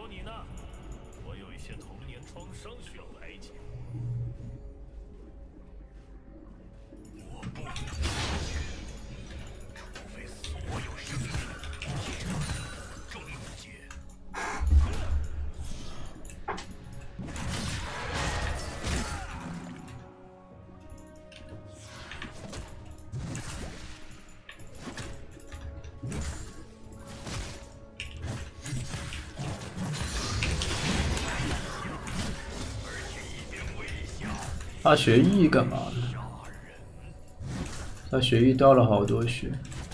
找你呢，我有一些童年创伤需要排解。我不能放弃，除非所有生命皆到终结。 他学艺干嘛呢？他学艺掉了好多血。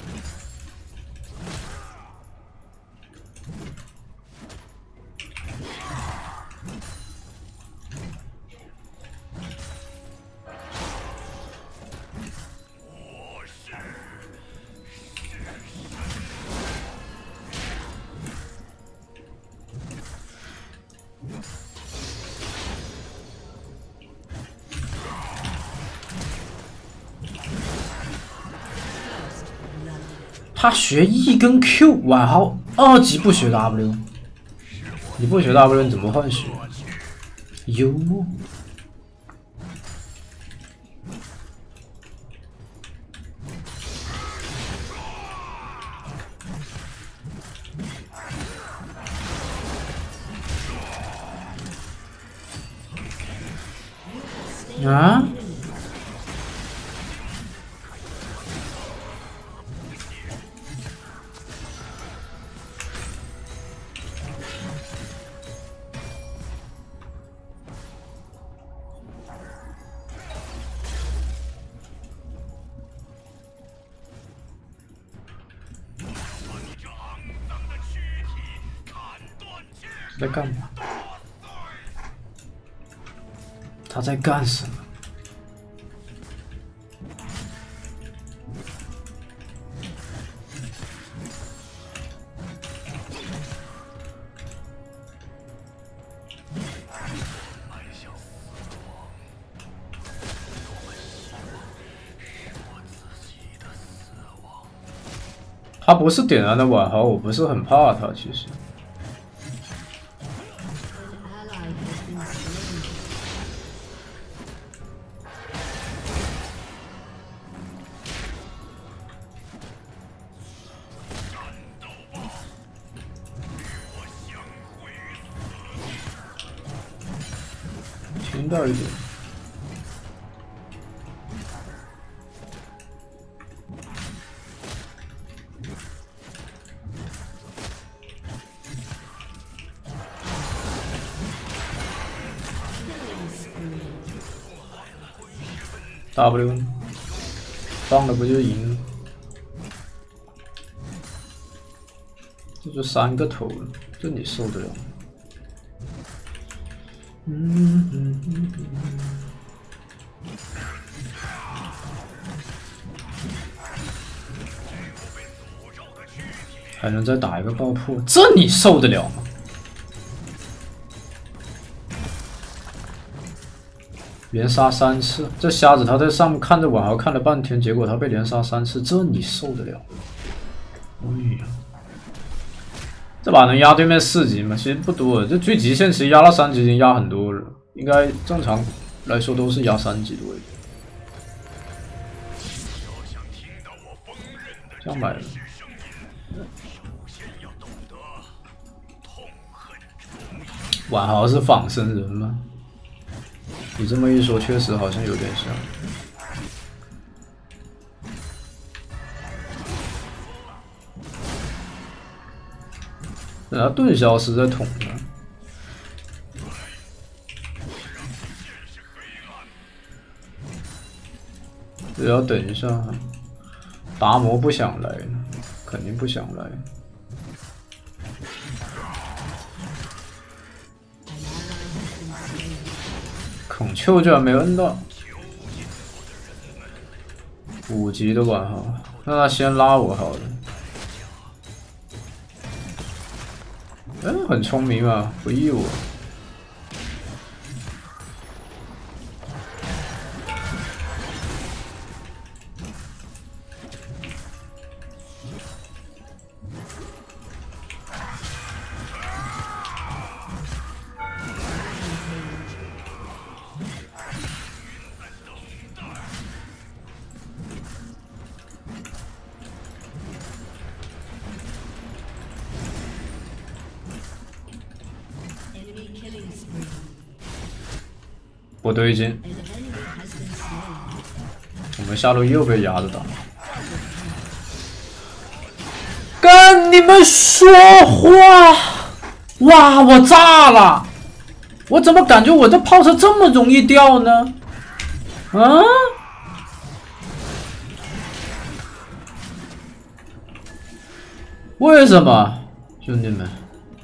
他学 E 跟 Q， 哇好，2级不学 W， 你不学 W 你怎么换血？幽默。啊？在干嘛？他在干什么？他不是点燃的晚豪，我不是很怕他，其实。听到一点。W 放了不就赢了？这就3个头了，这你受得了吗？还能再打一个爆破，这你受得了吗？连杀3次，这瞎子他在上面看着晚豪看了半天，结果他被连杀3次，这你受得了吗？哎呀，这把能压对面4级吗？其实不多，这最极限其实压到3级已经压很多了，应该正常来说都是压3级的位置。这样买了。晚豪是仿生人吗？你这么一说，确实好像有点像。等他盾消失再捅他。这要等一下，达摩不想来了，肯定不想来。孔丘居然没摁到，5级的晚豪，那他先拉我好了。很聪明啊，不依我。 不对劲，我们下路又被压着打。跟你们说话，哇，我炸了！我怎么感觉我这炮车这么容易掉呢？啊？为什么，兄弟们？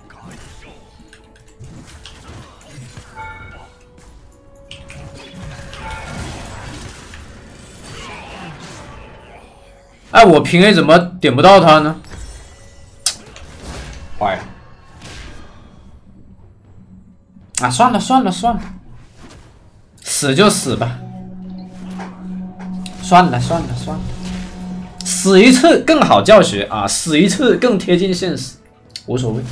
哎，我平 A 怎么点不到他呢？坏了！啊，算了，死就死吧。算了，死一次更好教学啊，死一次更贴近现实，无所谓，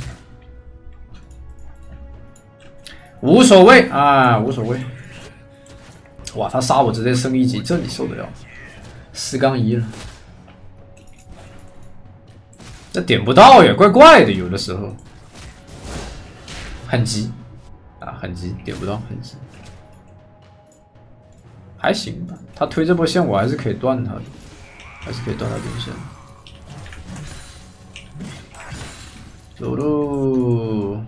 无所谓啊，无所谓。哇，他杀我直接升一级，这你受得了？4-1了。这点不到也怪怪的，有的时候很急啊，很急，点不到，很急，还行吧。他推这波线，我还是可以断他的，还是可以断他点线。走喽！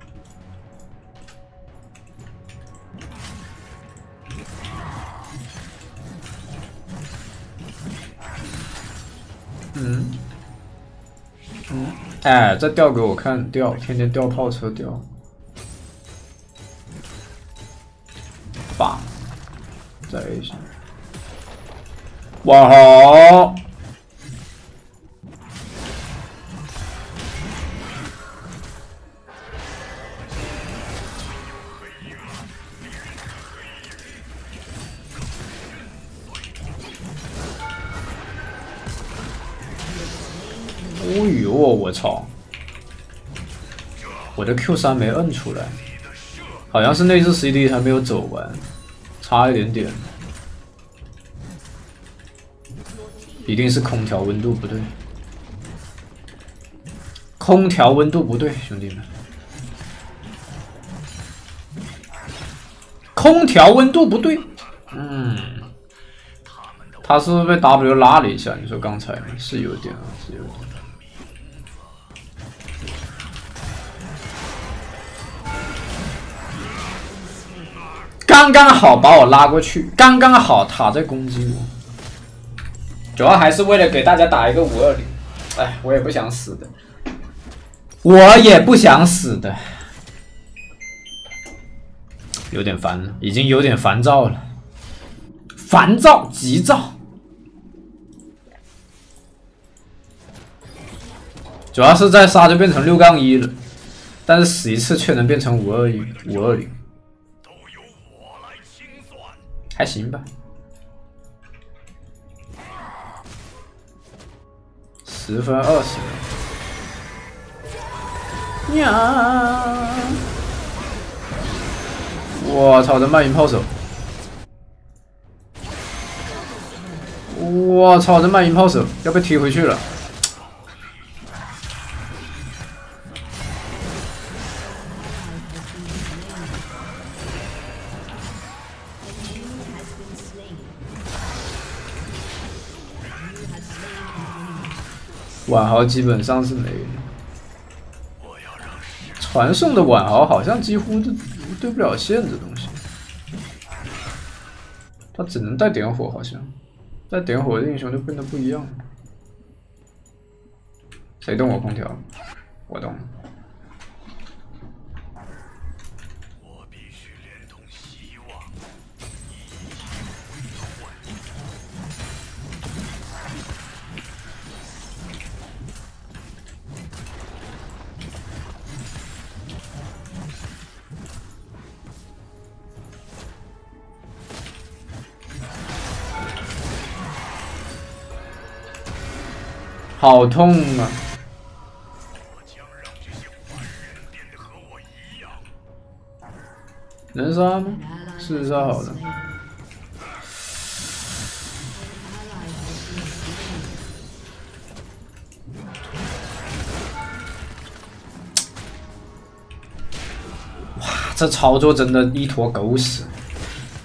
哎，再调给我看，调，天天调炮车调，棒，再 A 下，哇好！哦呦，我操！我的 Q3没摁出来，好像是内置 CD 还没有走完，差一点点。一定是空调温度不对，空调温度不对，兄弟们，空调温度不对。他是不是被 W 拉了一下？你说刚才是有点啊，是有点。刚刚好把我拉过去，刚刚好塔在攻击我，主要还是为了给大家打一个520。哎，我也不想死的，我也不想死的，有点烦了，已经有点烦躁了，烦躁急躁。主要是在杀就变成6-1了，但是死一次却能变成520。还行吧，10分20了。呀！我操，这慢银炮手！我操，这慢银炮手要被踢回去了。晚豪基本上是没了，传送的晚豪好像几乎都对不了线，这东西，他只能带点火，好像带点火的英雄就变得不一样了。谁动我空调？我动了。我必须连同希望一起回转。好痛啊！能杀吗？是杀好了。哇，这操作真的一坨狗屎！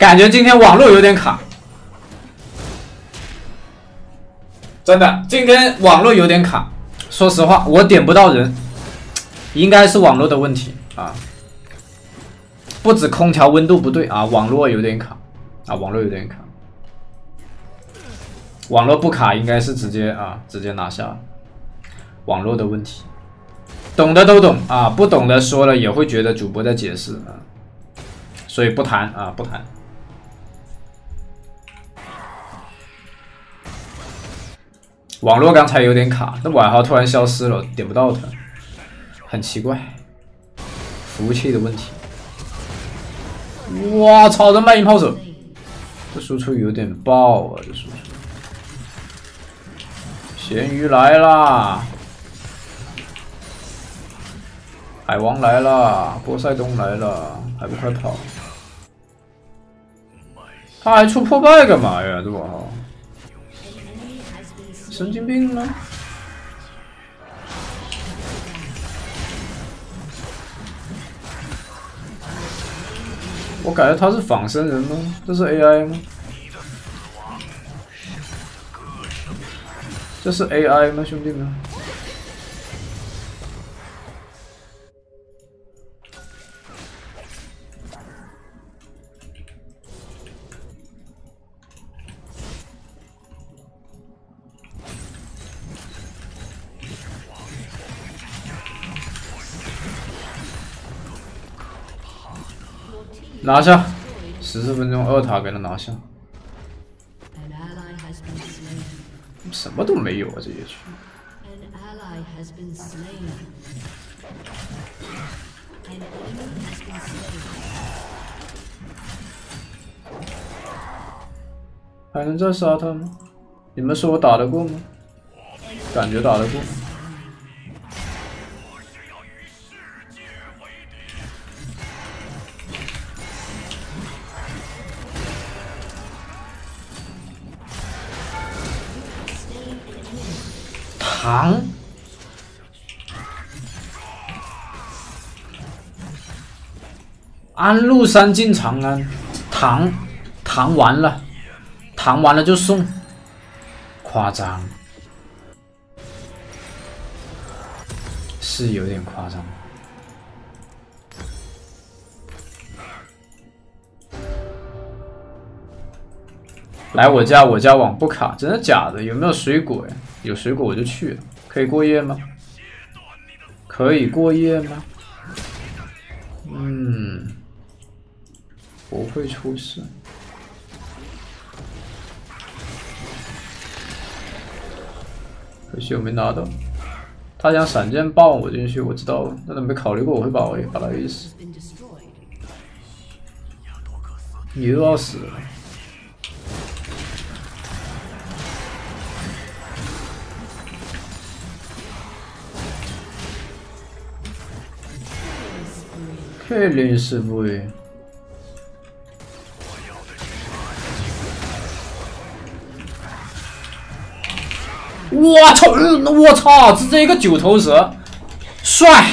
感觉今天网络有点卡，真的，今天网络有点卡。说实话，我点不到人，应该是网络的问题啊。不止空调温度不对啊，网络有点卡啊，网络有点卡。网络不卡应该是直接拿下，网络的问题。懂的都懂啊，不懂的说了也会觉得主播在解释啊，所以不谈啊，不谈。网络刚才有点卡，那晚号突然消失了，点不到它，很奇怪，服务器的问题。哇操！这慢音炮手，这输出有点爆啊！这输出。咸鱼来啦！海王来了，波塞冬来了，还不快跑！他还出破败干嘛呀？这网号。神经病吗？我感觉他是仿生人吗？这是 AI 吗？这是 AI 吗，兄弟们？拿下，14分钟2塔给他拿下，什么都没有啊，这一局。还能再杀他吗？你们说我打得过吗？感觉打得过。唐，安禄山进长安，唐完了，唐完了就送，夸张，是有点夸张。来我家网不卡，真的假的？有没有水果呀？有水果我就去了。可以过夜吗？可以过夜吗？不会出事。可惜我没拿到。他想闪电爆我进去，我知道了。那都没考虑过我会把他给死。你又要死了。肯定是不会。我操！我操！直接一个9头蛇，帅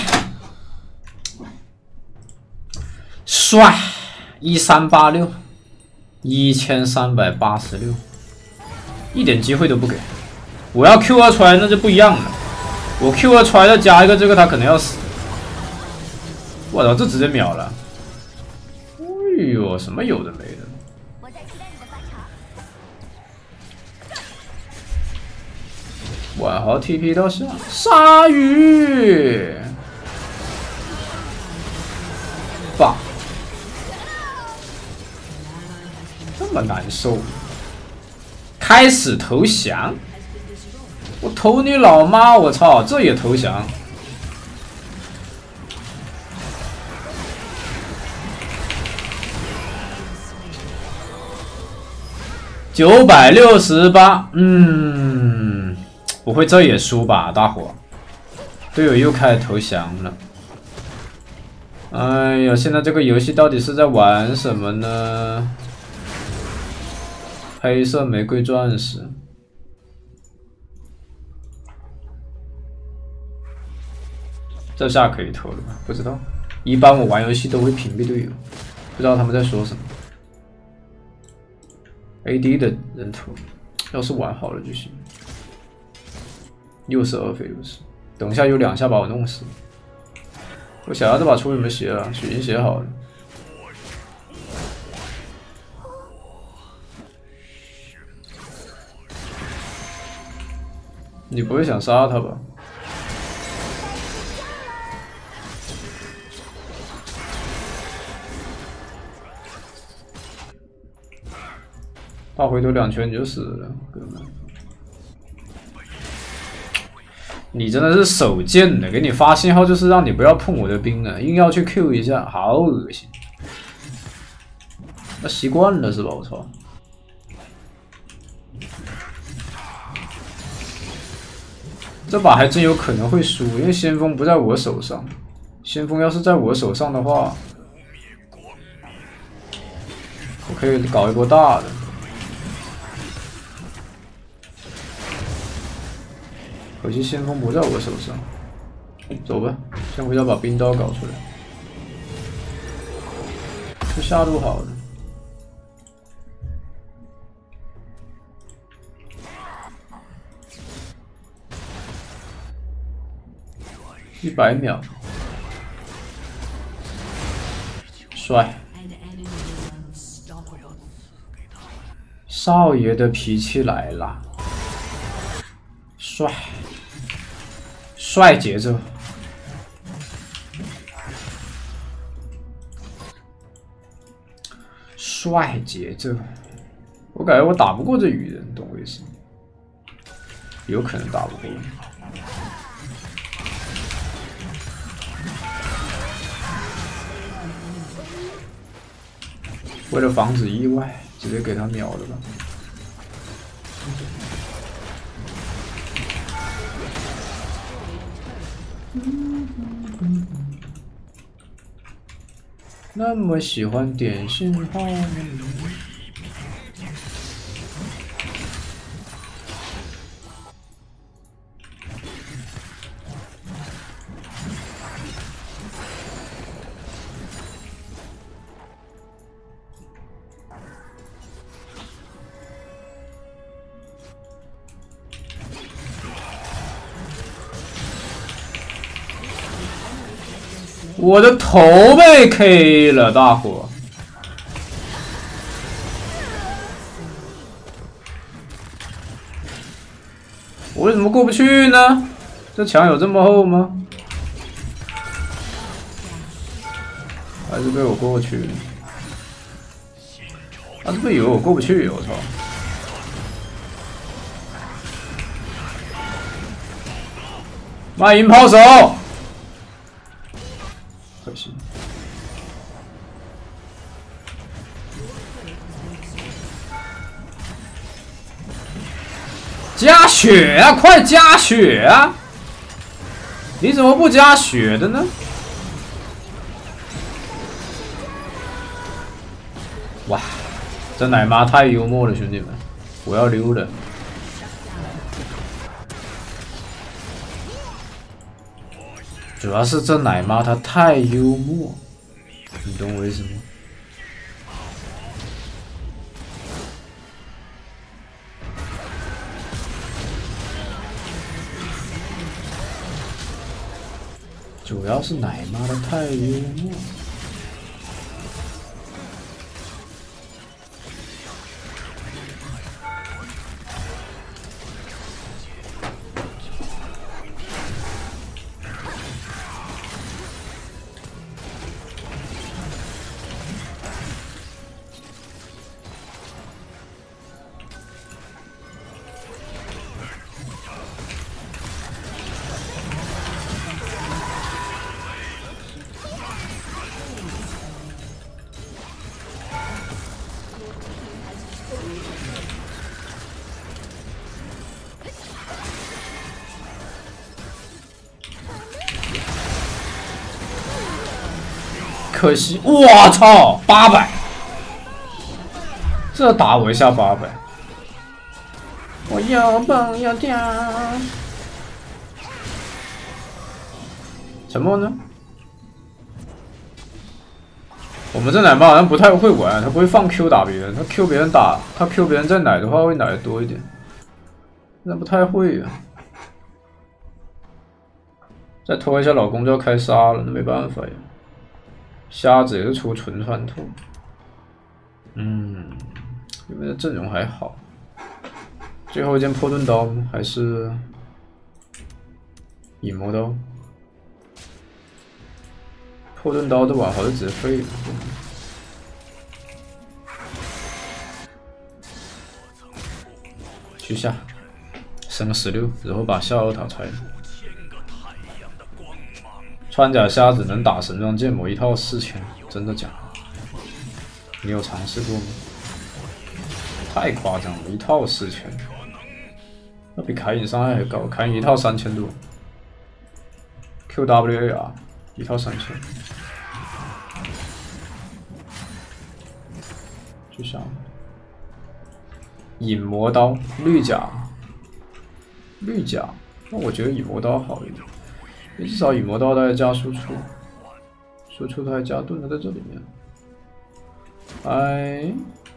！1386，1386，一点机会都不给。我要 Q2 出来那就不一样了，我 Q2 出来再加一个这个，他可能要死。我操，这直接秒了！哎呦，什么有的没的。晚豪 TP 到下，鲨鱼，棒，这么难受。开始投降，我投你老妈！我操，这也投降。968，不会这也输吧，大伙？队友又开始投降了。哎呀，现在这个游戏到底是在玩什么呢？黑色玫瑰钻石。这下可以投了吧？不知道，一般我玩游戏都会屏蔽队友，不知道他们在说什么。 AD 的人头，要是玩好了就行。62飞60，等一下有2下把我弄死。我想要这把出什么血啊？血银血好了。你不会想杀他吧？大回头2拳你就死了，哥们！你真的是手贱的，给你发信号就是让你不要碰我的兵了，硬要去 Q 一下，好恶心！那习惯了是吧？我操！这把还真有可能会输，因为先锋不在我手上。先锋要是在我手上的话，我可以搞一波大的。可惜先锋不在我手上，走吧，先回家把冰刀搞出来。这下路好了。 100秒，帅！少爷的脾气来了，帅！帅节奏，帅节奏。我感觉我打不过这鱼人，懂我意思吗？有可能打不过。 为了防止意外，直接给他秒了吧。那么喜欢点信号。我的头被 K 了，大伙！我为什么过不去呢？这墙有这么厚吗？还是被我过去了？他是不是以为我过不去？我操！卖淫炮手！ 可惜，加血啊！快加血啊！你怎么不加血的呢？哇，这奶妈太幽默了，兄弟们！我要溜了。 主要是这奶妈她太幽默，你懂我意思吗？主要是奶妈她太幽默。 可惜，我操，800，这打我一下800，我要蹦要跳，什么呢？ 我们这奶妈好像不太会玩，他不会放 Q 打别人，他 Q 别人打，他 Q 别人再奶的话会奶的多一点，那不太会啊。再拖一下老公就要开杀了，那没办法呀。瞎子也是出纯穿透，因为阵容还好。最后一件破盾刀吗？还是隐魔刀？破盾刀的碗好像直接废了。去下，升16，然后把下2塔拆了。穿甲瞎子能打神装剑魔1套4000，真的假的？你有尝试过吗？太夸张了，1套4000，那比凯隐伤害还高，凯隐1套3000多。QWAR 1套3000。去下。隐魔刀，绿甲，那我觉得隐魔刀好一点。至少隐魔刀它还加输出，它还加盾，它在这里面。哎，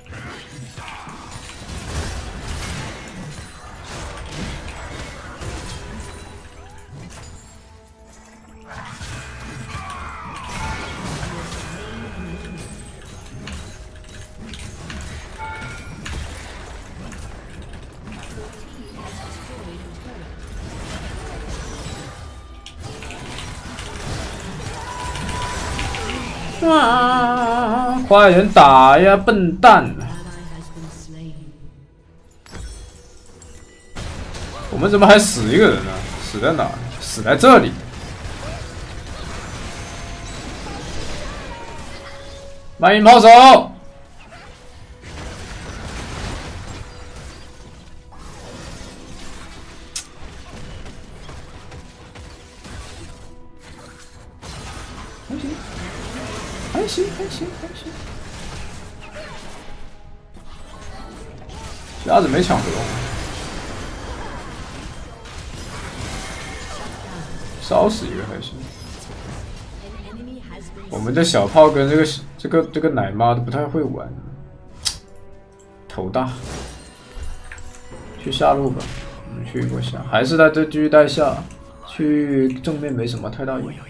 啊！快点打呀，笨蛋！我们怎么还死一个人呢？死在哪？死在这里！慢引炮手！还行。瞎子没抢得，烧死一个还行。我们的小炮跟这个奶妈都不太会玩，头大。去下路吧，我们去一波下，还是在这继续带下，去正面没什么太大用。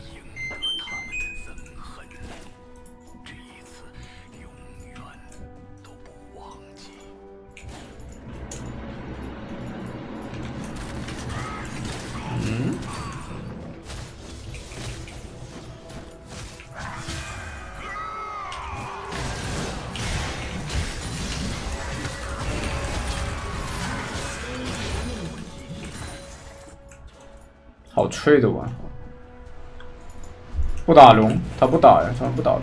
好脆的玩法，不打龙，他不打呀，他不打龙。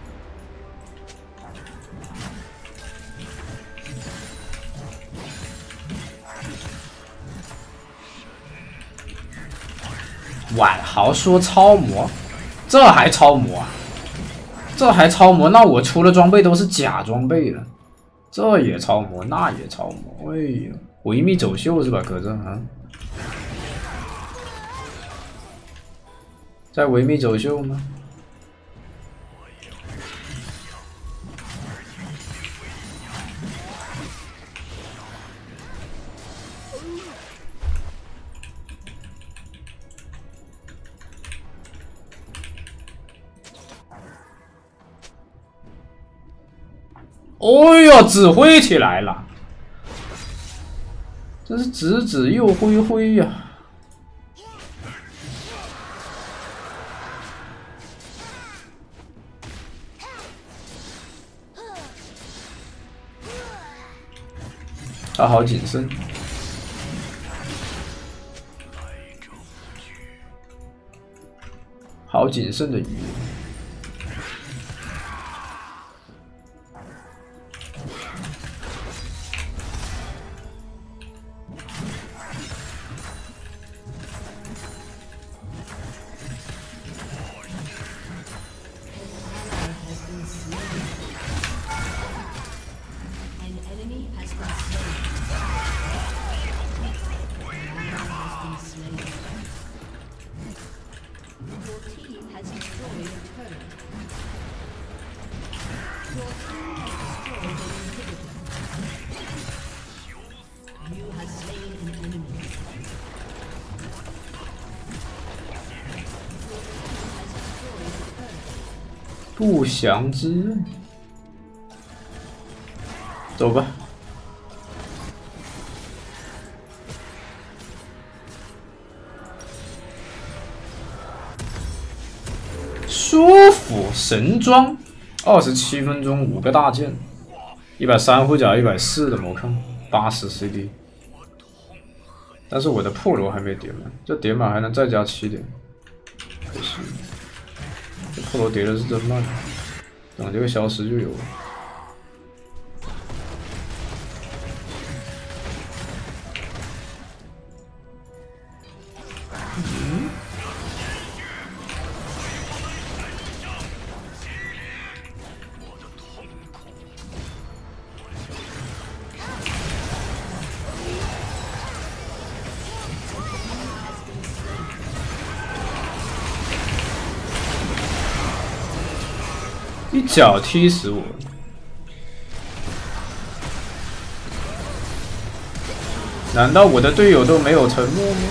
婉豪说超模，这还超模啊？那我出的装备都是假装备了，这也超模，那也超模。哎呀，维密走秀是吧？可这啊？在维密走秀吗？哦哟，指挥起来了，这是指又挥呀！他好谨慎，好谨慎的鱼。 不祥之刃，走吧。舒服神装，27分钟5个大件，130护甲，140的魔抗，80 CD。但是我的破罗还没叠满，这叠满还能再加7点，可惜。这破罗叠的是真慢，等这个消失就有了。一脚踢死我！难道我的队友都没有沉默吗？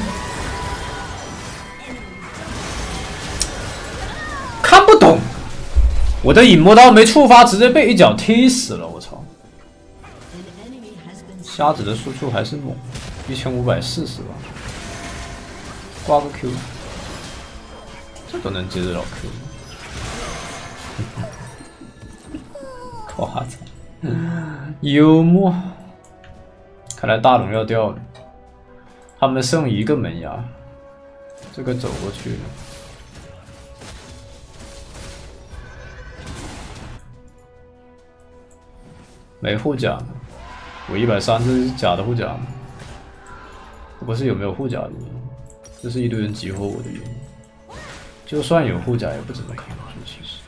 看不懂，我的影魔刀没触发，直接被一脚踢死了！我操！瞎子的输出还是猛，1540吧，挂个 Q， 这都能接得了 Q。夸张，幽默。看来大龙要掉了，他们剩一个门牙，这个走过去了。没护甲呢，我130是假的护甲吗？不是有没有护甲的原因，这是一堆人集合我的原因。就算有护甲，也不怎么扛得住，其实。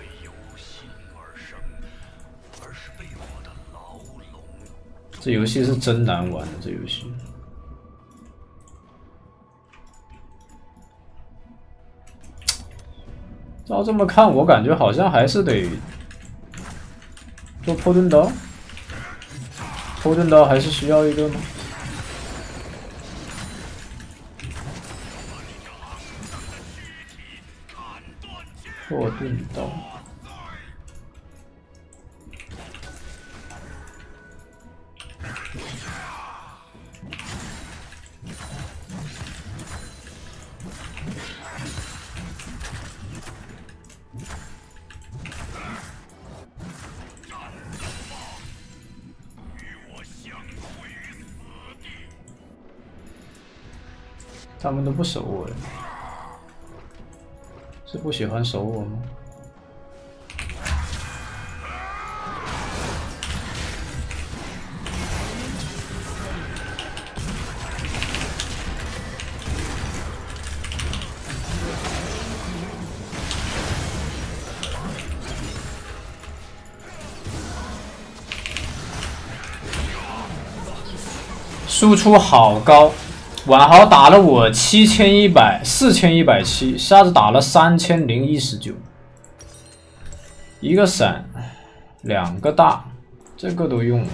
这游戏是真难玩的，这游戏。照这么看，我感觉好像还是得做破盾刀。破盾刀还是需要一个吗？破盾刀。他们都不守我了，是不喜欢守我吗？输出好高。婉豪打了我7100、4170，瞎子打了3019，一个闪，2个大，这个都用了。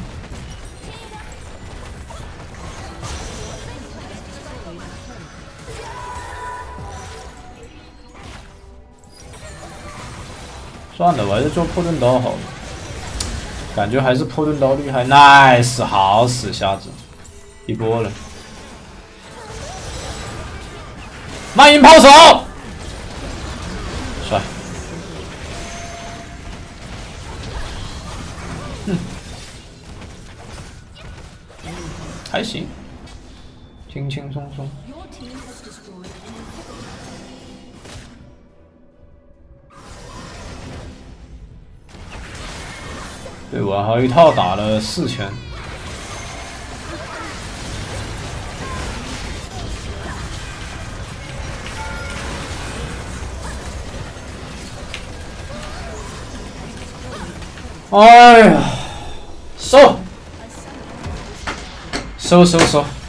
算了，我还是做破盾刀好了，感觉还是破盾刀厉害。nice， 好死瞎子，一波了。慢银炮手，帅，还行，轻轻松松。对，我还有一套打了4000。哎呀，收。